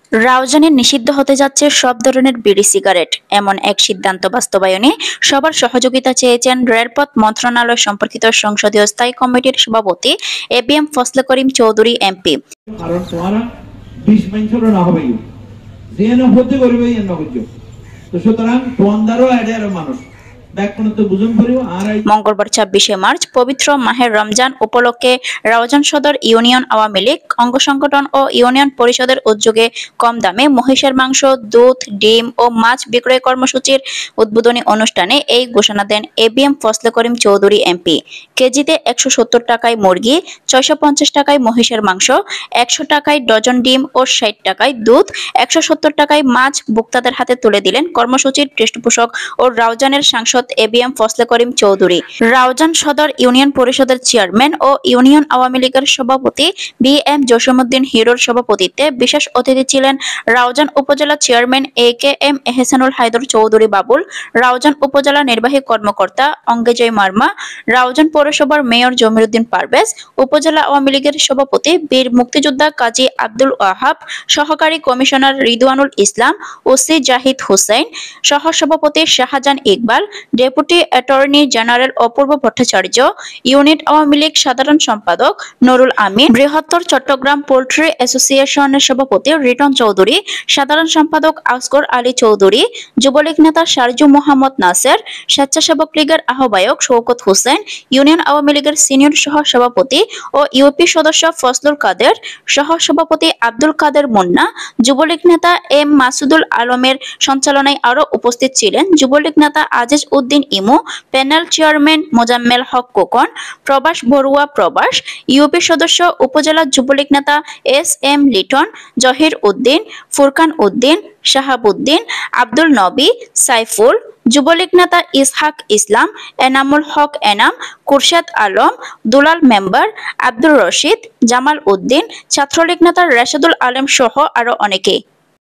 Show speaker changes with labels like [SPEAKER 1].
[SPEAKER 1] রাউজানে নিষিদ্ধ হতে যাচ্ছে সব ধরনের বিড়ি সিগারেট, এমন এক সিদ্ধান্ত বাস্তবায়নে সবার সহযোগিতা চেয়েছেন রেলপথ মন্ত্রণালয় সম্পর্কিত সংসদীয় স্থায়ী কমিটির সভাপতি এবিএম ফজলে করিম চৌধুরী এমপি।
[SPEAKER 2] কারণ তোমারা 20 বছর না হবে যেন হতে করবে এন করছো, তো সুতরাং তোমাদেরও এডের মানুষ
[SPEAKER 1] মঙ্গলবার 26শে মার্চ পবিত্র মাহের রমজান উপলক্ষে রাউজান সদর ইউনিয়ন আওয়ামী লীগ অঙ্গ সংগঠন ও ইউনিয়ন পরিষদের উদ্যোগে কম দামে মহিষের মাংস, দুধ, ডিম ও মাছ বিক্রয় কর্মসূচির উদ্বোধনী অনুষ্ঠানে এই ঘোষণা দেন এবিএম ফজলে করিম চৌধুরী এমপি। কেজিতে 170 টাকায় মুরগি, 650 টাকায় মহিষের মাংস, 100 টাকায় ডজন ডিম ও 60 টাকায় দুধ, 170 টাকায় মাছ ভোক্তাদের হাতে তুলে দিলেন কর্মসূচির পৃষ্ঠপোষক ও রাউজানের সাংসদ এবিএম ফজলে করিম চৌধুরী। রাউজান সদর ইউনিয়ন পরিষদের চেয়ারম্যান ও ইউনিয়ন আওয়ামী লীগের সভাপতি বিএম জসিমউদ্দিন হিরোর সভাপতিত্বে বিশেষ অতিথি ছিলেন রাউজান উপজেলা চেয়ারম্যান একেএম এহসানুল হায়দর চৌধুরী বাবুল, রাউজান উপজেলা নির্বাহী কর্মকর্তা অঙ্গেজয় মার্মা, রাউজান পৌরসভার মেয়র জমিরুদ্দিন পারভেজ, উপজেলা আওয়ামী লীগের সভাপতি বীর মুক্তিযোদ্ধা কাজী আব্দুল ওয়াহাব, সহকারী কমিশনার রিদওয়ানুল ইসলাম, ওসি জাহিদ হোসেন, সহসভাপতি Shahjahan Iqbal, deputy attorney general Apurba Bhattacharya, unit Awami League সাধারণ সম্পাদক নুরুল আমিন, বৃহত্তর চট্টগ্রাম পোল্ট্রি অ্যাসোসিয়েশনের সভাপতি রিটন চৌধুরী, সাধারণ সম্পাদক আসগর আলী চৌধুরী, যুবলীগ নেতা শারজু মোহাম্মদ নাসের, স্বেচ্ছাসেবক লীগের আহ্বায়ক শওকত হোসেন, ইউনিয়ন আওয়ামী লীগের সিনিয়র সহ সভাপতি ও ইউপি সদস্য ফজলুল কাদের, সহ সভাপতি আব্দুল কাদের মুন্না, যুবলীগ নেতা এম মাসুদুল আলমের সঞ্চালনায় আরো উপস্থিত ছিলেন যুবলীগ নেতা Aziz Uddin Imu, panel chairman Mozammel Haque Kokon, Probash Barua Probash, UP সদস্য উপজেলা যুবলীগ নেতা এস এম লিটন, জহির উদ্দিন, ফুরকান উদ্দিন, শাহাবুদ্দিন, আব্দুল নবী, সাইফুল, যুবলীগ নেতা ইসহাক ইসলাম, এনামুল হক এনাম, কুরশেদ আলম, দুলাল মেম্বার, আব্দুর রশিদ, জামাল উদ্দিন, ছাত্রলীগ নেতা রাশেদুল আলম সহ আরো অনেকে।